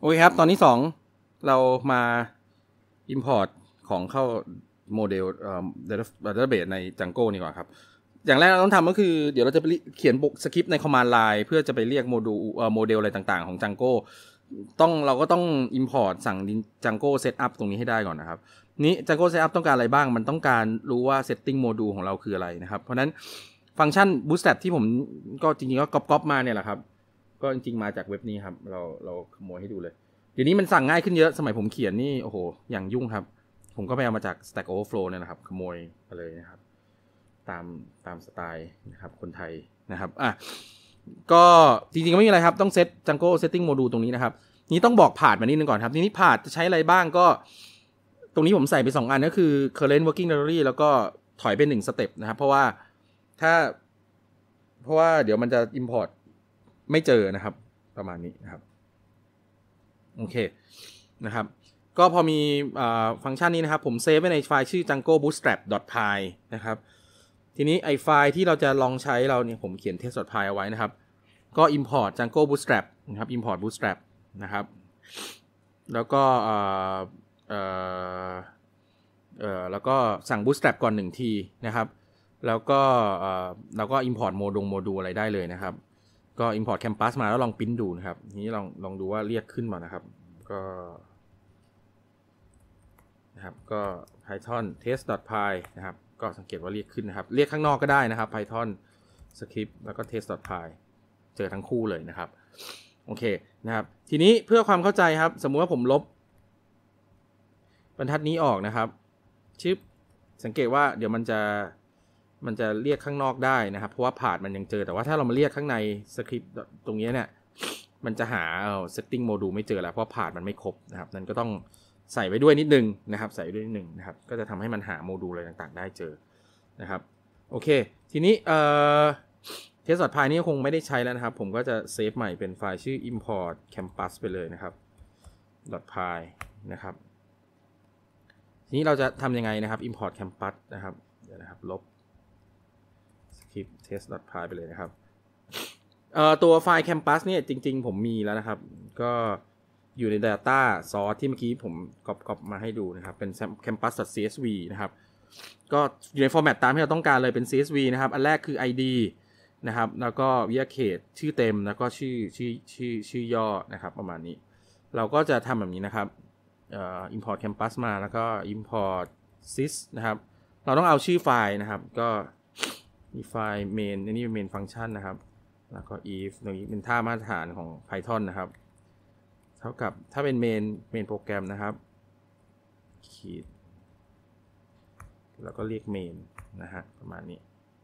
โอเคครับตอนที่เรามา import ของเข้าโมเดลdatabase ใน Django นี่ก่อนครับอย่างแรกเราต้องทำก็คือเดี๋ยวเราจะไปเขียนสคริปต์ใน command line เพื่อจะไปเรียกโมเดลอะไรต่างๆของ Django เราก็ต้อง import สั่ง Django setup ตรงนี้ให้ได้ก่อนนะครับนี้ Django setup ต้องการอะไรบ้างมันต้องการรู้ว่า setting module ของเราคืออะไรนะครับเพราะนั้นฟังก์ชัน bootstrap ที่ผมก็จริงๆก็ก๊อปมาเนี่ยแหละครับก็จริงๆมาจากเว็บนี้ครับเราขโมยให้ดูเลยเดี๋ยวนี้มันสั่งง่ายขึ้นเยอะสมัยผมเขียนนี่โอ้โหอย่างยุ่งครับผมก็ไปเอามาจาก Stack Overflow เนี่ยนะครับขโมยไปเลยนะครับตามสไตล์นะครับคนไทยนะครับก็จริงๆก็ไม่มีอะไรครับต้องเซต Django setting module ตรงนี้นะครับนี้ต้องบอกผ่านมานิดนึงก่อนครับทีนี้ผ่านจะใช้อะไรบ้างก็ตรงนี้ผมใส่ไป2อันก็คือ current working directory แล้วก็ถอยไป1สเต็ปนะครับเพราะว่าเดี๋ยวมันจะ import ไม่เจอนะครับประมาณนี้นะครับโอเคนะครับก็พอมีฟังก์ชันนี้นะครับผมเซฟไว้ในไฟล์ชื่อ django bootstrap.py นะครับทีนี้ไอไฟล์ที่เราจะลองใช้เราเนี่ยผมเขียน test.py เอาไว้นะครับก็ import django bootstrap นะครับ import bootstrap นะครับแล้วก็แล้วก็สั่ง bootstrap ก่อน1ทีนะครับแล้วก็เราก็ import โมดูลอะไรได้เลยนะครับก็ import campus มาแล้วลองพิมพ์ดูนะครับนี้ลองดูว่าเรียกขึ้นมานะครับก็ python test.py นะครับก็สังเกตว่าเรียกขึ้นนะครับเรียกข้างนอกก็ได้นะครับ python script แล้วก็ test.py เจอทั้งคู่เลยนะครับโอเคนะครับทีนี้เพื่อความเข้าใจครับสมมุติว่าผมลบบรรทัดนี้ออกนะครับชิปสังเกตว่าเดี๋ยวมันจะเรียกข้างนอกได้นะครับเพราะว่าพาธมันยังเจอแต่ว่าถ้าเรามาเรียกข้างในสคริปต์ตรงนี้เนี่ยมันจะหาsetting module ไม่เจอแล้วเพราะพาธมันไม่ครบนะครับนั้นก็ต้องใส่ไว้ด้วยนิดนึงนะครับใส่ด้วยนิดนึงนะครับก็จะทำให้มันหาโมดูลอะไรต่างๆได้เจอนะครับโอเคทีนี้test.py นี่คงไม่ได้ใช้แล้วนะครับผมก็จะเซฟใหม่เป็นไฟล์ชื่อ import campus ไปเลยนะครับ .py นะครับทีนี้เราจะทำยังไงนะครับ import campus นะครับเดี๋ยวนะครับลบ script test.py ไปเลยนะครับตัวไฟล์ campus เนี่ยจริงๆผมมีแล้วนะครับก็อยู่ใน data source ที่เมื่อกี้ผมก๊อปมาให้ดูนะครับเป็น campus.csv นะครับก็อยู่ใน format ตามที่เราต้องการเลยเป็น csv นะครับอันแรกคือ id นะครับแล้วก็วิทยาเขตชื่อเต็มแล้วก็ชื่อย่อนะครับประมาณนี้เราก็จะทำแบบนี้นะครับimport campus มาแล้วก็ import sys นะครับเราต้องเอาชื่อไฟล์นะครับก็มีไฟล์ main อันนี้เป็น main function นะครับแล้วก็ if ตรงนี้เป็นท่ามาตรฐานของ Python นะครับเท่ากับถ้าเป็น main โปรแกรมนะครับขีดแล้วก็เรียก main นะฮะประมาณนี้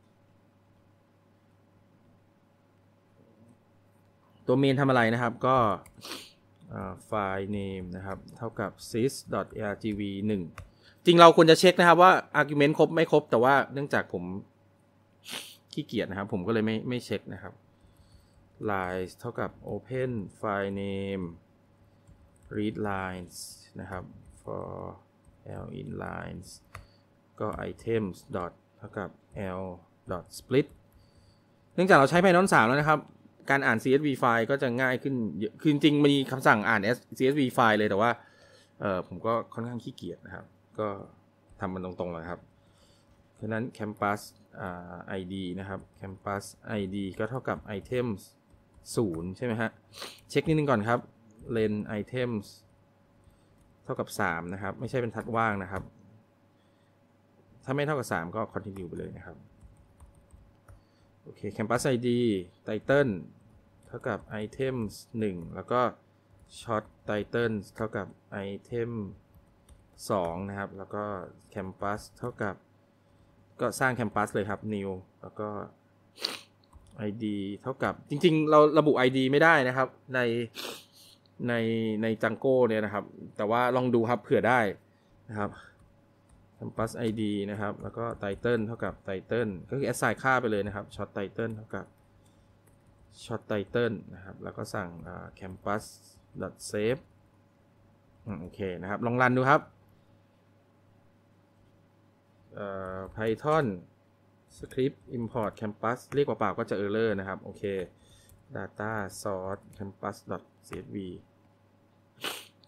ตัว main ทำอะไรนะครับก็ไฟล์ name นะครับเท่ากับ sys.argv1 จริงเราควรจะเช็คนะครับว่า argument ครบไม่ครบแต่ว่าเนื่องจากผมขี้เกียจนะครับผมก็เลยไม่เช็คนะครับ lines เท่ากับ open file name read lines นะครับ for l in lines ก็ items dot เท่ากับ l dot split เนื่องจากเราใช้ Python 3แล้วนะครับการอ่าน CSV ไฟล์ก็จะง่ายขึ้นคือจริงๆมีคำสั่งอ่าน CSV ไฟล์เลยแต่ว่าผมก็ค่อนข้างขี้เกียจนะครับก็ทำมันตรงๆเลยครับฉะนั้น campus id นะครับ campus id ก็เท่ากับ items 0ใช่ไหมฮะเช็คนิดนึงก่อนครับ len items เท่ากับ3นะครับไม่ใช่เป็นทัดว่างนะครับถ้าไม่เท่ากับ3ก็ continue ไปเลยนะครับโอเค campus id title เท่ากับ items 1แล้วก็ short title เท่ากับ item 2นะครับแล้วก็ campus เท่ากับก็สร้าง campus เลยครับ new แล้วก็ id เท่ากับจริงๆเราระบุ id ไม่ได้นะครับใน Django เนี่ยนะครับแต่ว่าลองดูครับเผื่อได้นะครับ campus id นะครับแล้วก็ title เท่ากับ title ก็คือ assign ค่าไปเลยนะครับ short title เท่ากับ short title นะครับแล้วก็สั่งcampus save โอเคนะครับลองรันดูครับPython script import campus เรียกเปล่าๆก็จะ error นะครับโอเค data source campus.csv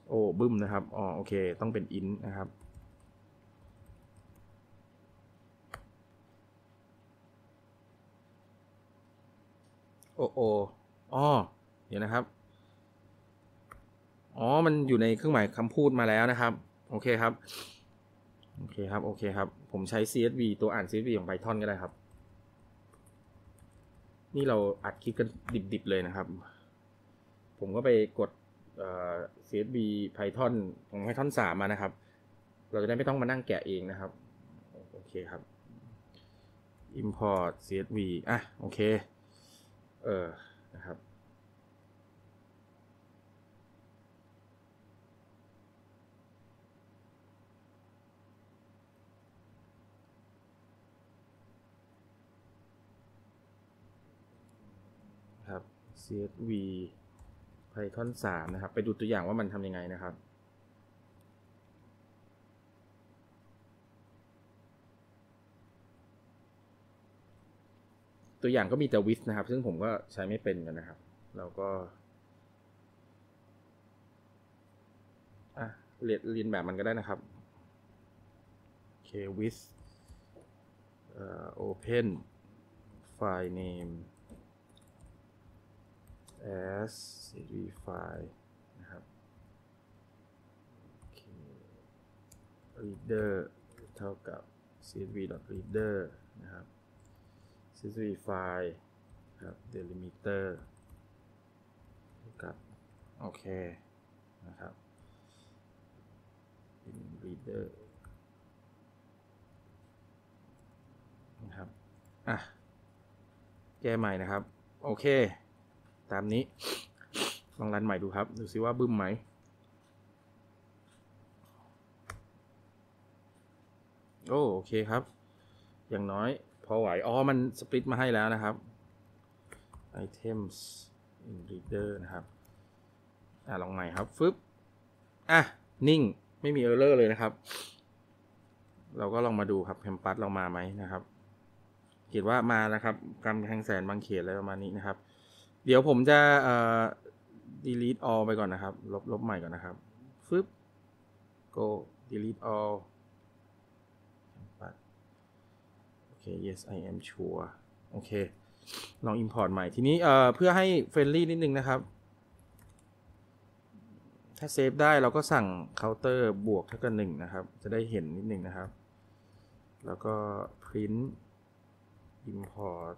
โอ้บึ้มนะครับอ๋อโอเคต้องเป็น int นะครับโอ้อ๋อเดี๋ยวนะครับอ๋อมันอยู่ในเครื่องหมายคำพูดมาแล้วนะครับโอเคครับโอเคครับโอเคครับผมใช้ CSV ตัวอ่าน CSV ของ Python ก็ได้ครับนี่เราอัดคลิปกันดิบๆเลยนะครับผมก็ไปกดCSV Python ของ Python 3มานะครับเราจะได้ไม่ต้องมานั่งแกะเองนะครับโอเคครับ import CSV อ่ะโอเคนะครับครับ CSV Python 3นะครับไปดูตัวอย่างว่ามันทำยังไงนะครับตัวอย่างก็มีแต่ with นะครับซึ่งผมก็ใช้ไม่เป็นกันนะครับเราก็เรียนแบบมันก็ได้นะครับโอเค with open file name as CSV file นะครับ reader เท่ากับ csv.reader นะครับ csv file ครับ delimiter เท่ากับโอเคนะครับ in reader นะครับแก้ใหม่นะครับโอเคตามนี้ลองรันใหม่ดูครับดูซิว่าบึ้มไหมโอเคครับอย่างน้อยพอไหวอ๋อมันสปลิตมาให้แล้วนะครับ items in reader นะครับลองใหม่ครับฟึบนิ่งไม่มี error เลยนะครับเราก็ลองมาดูครับ Campus เรามาไหมนะครับเขียนว่ามานะครับกำแพงแสนบางเขตอะไรประมาณนี้นะครับเดี๋ยวผมจะdelete all ไปก่อนนะครับลบใหม่ก่อนนะครับฟึบ go delete all โอเค yes I am sure โอเคลอง import ใหม่ทีนี้เพื่อให้ friendly นิดนึงนะครับถ้าเซฟได้เราก็สั่ง counter บวกเท่ากับ1นะครับจะได้เห็นนิดนึงนะครับแล้วก็ print import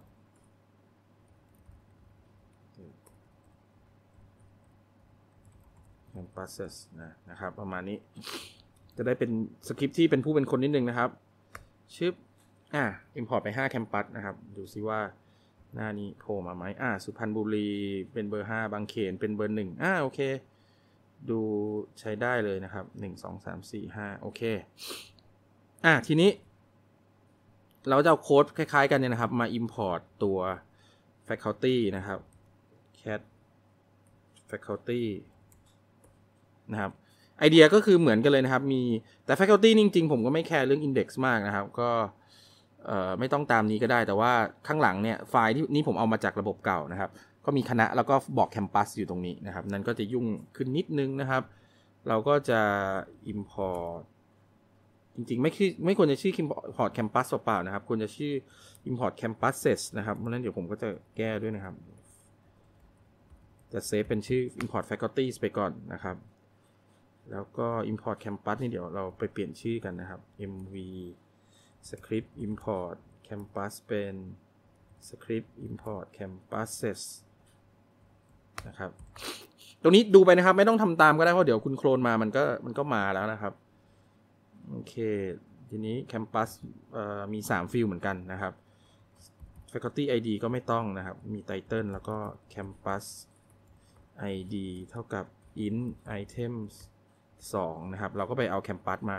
campuses นะครับประมาณนี้จะได้เป็นสคริปต์ที่เป็นผู้เป็นคนนิดนึงนะครับชึบimport ไป5 campus นะครับดูซิว่าหน้านี้โผล่มาไหมสุพรรณบุรีเป็นเบอร์5บางเขนเป็นเบอร์1โอเคดูใช้ได้เลยนะครับ1 2 3 4 5โอเคทีนี้เราจะเอาโค้ดคล้ายๆกันเนี่ยนะครับมา import ตัว faculty นะครับ cat faculty นะครับไอเดียก็คือเหมือนกันเลยนะครับมีแต่ faculty จริงๆผมก็ไม่แคร์เรื่อง index มากนะครับก็ไม่ต้องตามนี้ก็ได้แต่ว่าข้างหลังเนี่ยไฟล์ที่นี่ผมเอามาจากระบบเก่านะครับก็มีคณะแล้วก็บอกแคมปัสอยู่ตรงนี้นะครับนั่นก็จะยุ่งขึ้นนิดนึงนะครับเราก็จะ import จริงๆไม่ควรจะชื่อ import campus เปล่าๆนะครับควรจะชื่อ import campuses นะครับเพราะนั้นเดี๋ยวผมก็จะแก้ด้วยนะครับจะเซฟเป็นชื่อ import faculties ไปก่อนนะครับแล้วก็ import campus นี่เดี๋ยวเราไปเปลี่ยนชื่อกันนะครับ mv script import campus เป็น script import campuses นะครับตรงนี้ดูไปนะครับไม่ต้องทำตามก็ได้เพราะเดี๋ยวคุณโคลนมามันก็มาแล้วนะครับโอเคทีนี้ campus มี3ฟิลเหมือนกันนะครับ faculty id ก็ไม่ต้องนะครับมี title แล้วก็ campus id เท่ากับ int items 2นะครับเราก็ไปเอา campus มา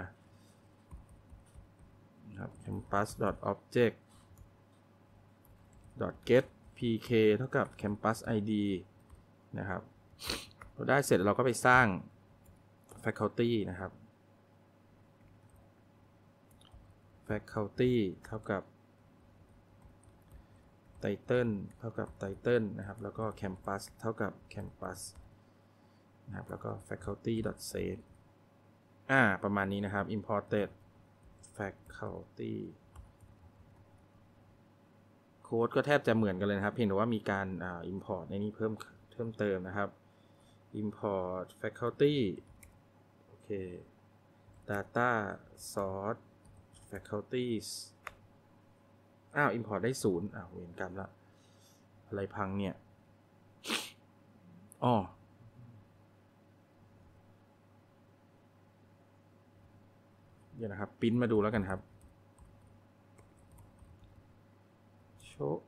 ครับ campus.object .get pk เท่ากับ campus id นะครับเราได้เสร็จเราก็ไปสร้าง faculty นะครับ faculty เท่ากับ title เท่ากับ title นะครับแล้วก็ campus เท่ากับ campus นะครับแล้วก็ faculty.save ประมาณนี้นะครับ imported faculty โค้ดก็แทบจะเหมือนกันเลยนะครับเพียงแต่ว่ามีการimport ในนี้เพิ่มเติมนะครับ import faculty โอเค data source faculties import ได้0เวรกรรมละอะไรพังเนี่ยเดี๋ยวนะครับปริ้นมาดูแล้วกันครับโชว์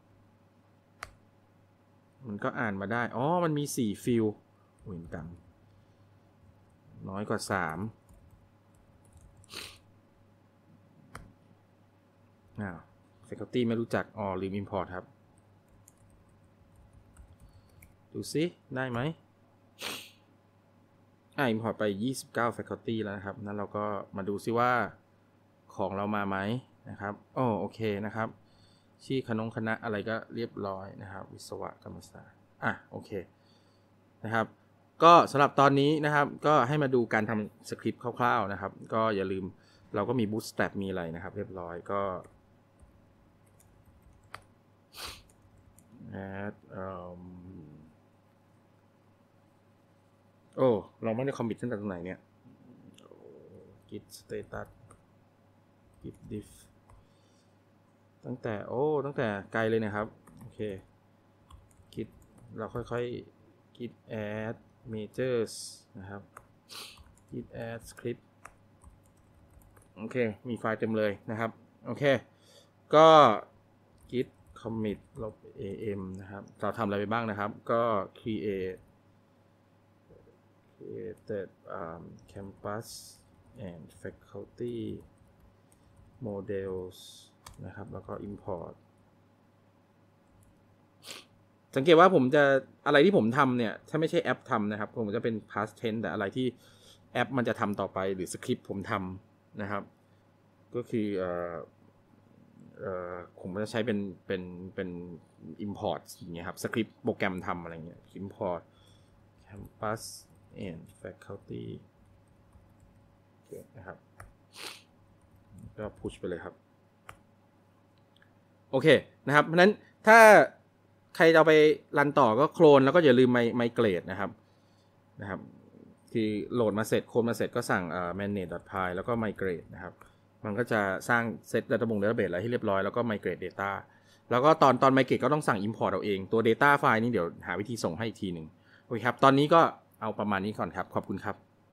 มันก็อ่านมาได้มันมี4ฟิลเวรกรรมน้อยกว่า3faculty ไม่รู้จักลืม import ครับดูซิได้ไหมimport ไป29 faculty แล้วนะครับนั้นเราก็มาดูซิว่าของเรามาไหมนะครับโอเคนะครับชื่อคณะอะไรก็เรียบร้อยนะครับวิศวกรรมศาสตร์โอเคนะครับก็สำหรับตอนนี้นะครับก็ให้มาดูการทำสคริปต์คร่าวๆนะครับก็อย่าลืมเราก็มี bootstrap มีอะไรนะครับเรียบร้อยก็เราไม่ได้คอมมิตตั้งแต่ตรงไหนเนี่ย git status git diff ตั้งแต่ไกลเลยนะครับโอเค git เราค่อยๆ git add majors นะครับ git add script โอเคมีไฟล์เต็มเลยนะครับโอเคก็ git commit log am นะครับเราทำอะไรไปบ้างนะครับก็ created campus and faculty models นะครับแล้วก็ import สังเกตว่าผมจะอะไรที่ผมทำเนี่ยถ้าไม่ใช่แอปทำนะครับผมจะเป็น past tense แต่อะไรที่แอปมันจะทำต่อไปหรือสคริปต์ผมทำนะครับก็คือผมจะใช้เป็น import อย่างเงี้ยครับสคริปต์โปรแกรมทำอะไรเงี้ย import campus and faculty โอเคนะครับก็ push ไปเลยครับโอเคนะครับเพราะนั้นถ้าใครจะเอาไปรันต่อก็โคลนแล้วก็อย่าลืมไมเกรดนะครับคือโหลดมาเสร็จโคลนมาเสร็จก็สั่งmanage.py แล้วก็ migrate นะครับมันก็จะสร้างเซตดัตต้าเบสอะไรให้เรียบร้อยแล้วก็ migrate data แล้วก็ตอน migrate ก็ต้องสั่ง import เอาเองตัว data ไฟล์นี้เดี๋ยวหาวิธีส่งให้อีกทีหนึ่งโอเคครับตอนนี้ก็เอาประมาณนี้ก่อนครับขอบคุณครับ